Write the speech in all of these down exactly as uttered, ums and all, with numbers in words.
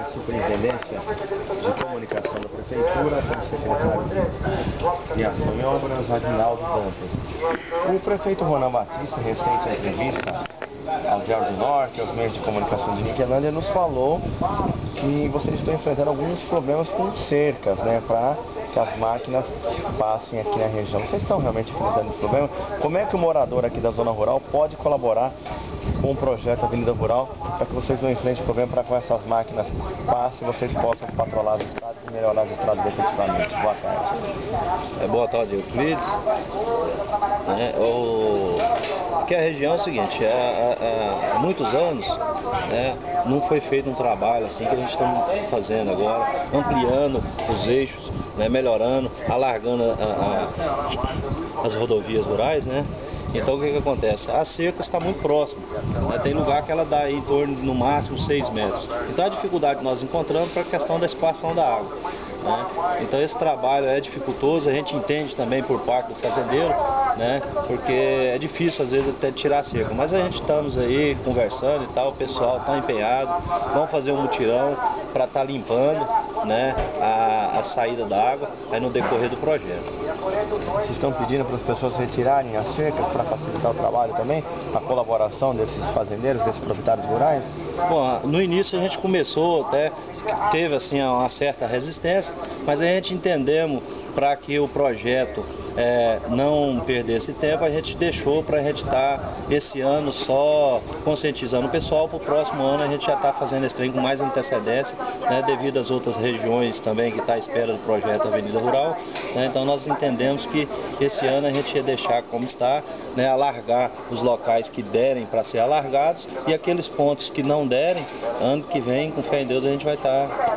A Superintendência de Comunicação da Prefeitura, com o secretário de Criação e Obras, Aguinaldo Dantas. O prefeito Ronan Batista, em recente entrevista ao Diário do Norte, aos meios de comunicação de Niquelândia, nos falou que vocês estão enfrentando alguns problemas com cercas, né, para que as máquinas passem aqui na região. Vocês estão realmente enfrentando esse problema? Como é que o morador aqui da zona rural pode colaborar com o projeto Avenida Rural para que vocês não enfrentem o problema, para que com essas máquinas passem e vocês possam patrulhar as estradas e melhorar as estradas efetivamente? Boa tarde. É, boa tarde, Euclides. É, o... que a região é o seguinte, há, há, há muitos anos, né, não foi feito um trabalho assim que a gente está fazendo agora, ampliando os eixos, né, melhorando, alargando a, a, as rodovias rurais, né? Então o que que acontece? A cerca está muito próxima, né? Tem lugar que ela dá aí em torno de no máximo seis metros. Então a dificuldade que nós encontramos para a questão da escoação da água, né? Então esse trabalho é dificultoso, a gente entende também por parte do fazendeiro, né? Porque é difícil às vezes até tirar a cerca, mas a gente estamos aí conversando e tal, o pessoal está empenhado, vamos fazer um mutirão para estar tá limpando, né, a, a saída da água aí no decorrer do projeto. Vocês estão pedindo para as pessoas retirarem as cercas para facilitar o trabalho também, a colaboração desses fazendeiros, desses proprietários rurais? Bom, no início a gente começou até, teve assim uma certa resistência, mas a gente entendemos para que o projeto é, não perdesse tempo, a gente deixou para a gente estar tá, esse ano só conscientizando o pessoal. Para o próximo ano a gente já está fazendo esse trem com mais antecedência, né, devido às outras regiões também que está à espera do projeto Avenida Rural, né, então nós entendemos que esse ano a gente ia deixar como está, né, alargar os locais que derem para ser alargados e aqueles pontos que não derem, ano que vem, com fé em Deus, a gente vai estar... Tá...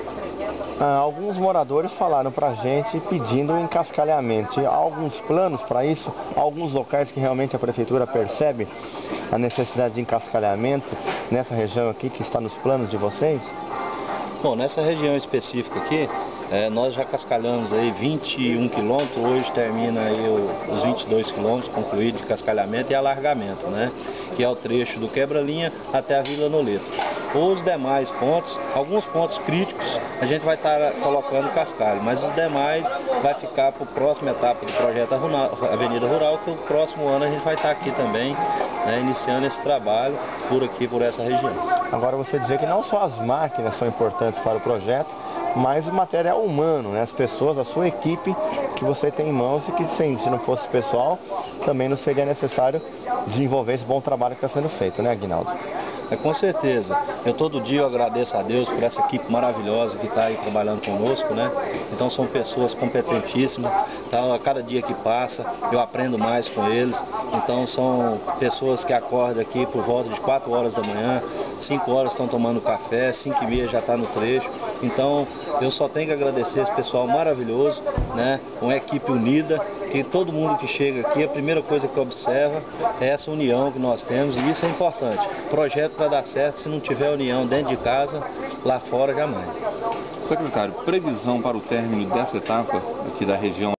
Ah, alguns moradores falaram pra gente pedindo um encascalhamento. Há alguns planos para isso? Há alguns locais que realmente a prefeitura percebe a necessidade de encascalhamento nessa região aqui que está nos planos de vocês? Bom, nessa região específica aqui, é, nós já cascalhamos aí vinte e um quilômetros, hoje termina aí o, os vinte e dois quilômetros concluídos de cascalhamento e alargamento, né? Que é o trecho do Quebra-Linha até a Vila Noleta. Os demais pontos, alguns pontos críticos, a gente vai estar colocando cascalho, mas os demais vai ficar para a próxima etapa do projeto Avenida Rural, que o próximo ano a gente vai estar aqui também, né, iniciando esse trabalho por aqui, por essa região. Agora você dizer que não só as máquinas são importantes para o projeto, mas o material humano, né? As pessoas, a sua equipe que você tem em mãos e que se, se não fosse pessoal, também não seria necessário desenvolver esse bom trabalho que está sendo feito, né, Aguinaldo? É, com certeza. Eu todo dia eu agradeço a Deus por essa equipe maravilhosa que está aí trabalhando conosco, né? Então são pessoas competentíssimas, tá? A cada dia que passa eu aprendo mais com eles. Então são pessoas que acordam aqui por volta de quatro horas da manhã, cinco horas estão tomando café, cinco e meia já está no trecho. Então eu só tenho que agradecer esse pessoal maravilhoso, né? Uma equipe unida, que todo mundo que chega aqui, a primeira coisa que observa é essa união que nós temos, e isso é importante. Projeto para dar certo, se não tiver união dentro de casa, lá fora jamais. Secretário, previsão para o término dessa etapa aqui da região